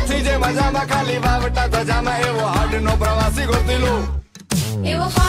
નથી જે મજામાં ખાલી વાવટા ધજામાં એવો હાડ નો પ્રવાસી ગોતી લો.